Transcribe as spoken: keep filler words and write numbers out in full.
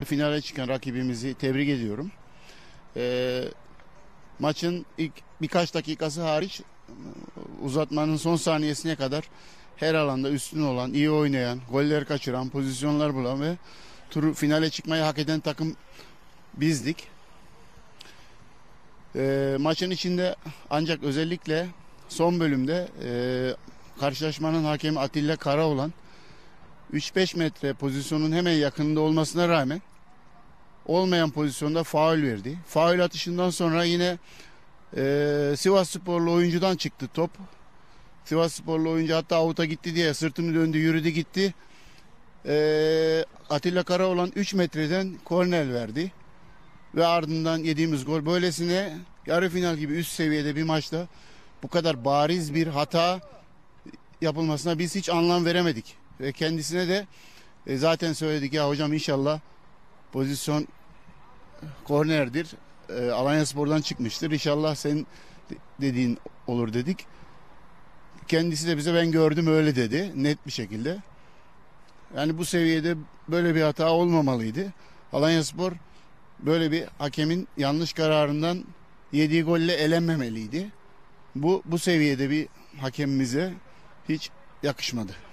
Finale çıkan rakibimizi tebrik ediyorum. Ee, maçın ilk birkaç dakikası hariç uzatmanın son saniyesine kadar her alanda üstün olan, iyi oynayan, goller kaçıran, pozisyonlar bulan ve turu finale çıkmayı hak eden takım bizdik. Ee, maçın içinde ancak özellikle son bölümde e, karşılaşmanın hakemi Atilla Karaoğlan üç beş metre pozisyonun hemen yakınında olmasına rağmen olmayan pozisyonda faul verdi. Faul atışından sonra yine e, Sivassporlu oyuncudan çıktı top. Sivassporlu oyuncu hatta avuta gitti diye sırtını döndü, yürüdü gitti. E, Atilla Karaoğlan üç metreden korner verdi. Ve ardından yediğimiz gol. Böylesine yarı final gibi üst seviyede bir maçta bu kadar bariz bir hata yapılmasına biz hiç anlam veremedik. Ve kendisine de e, zaten söyledik, ya hocam inşallah pozisyon kornerdir. E, Alanyaspor'dan çıkmıştır. İnşallah senin dediğin olur dedik. Kendisi de bize ben gördüm öyle dedi. Net bir şekilde. Yani bu seviyede böyle bir hata olmamalıydı. Alanyaspor böyle bir hakemin yanlış kararından yediği golle elenmemeliydi. Bu bu seviyede bir hakemimize hiç yakışmadı.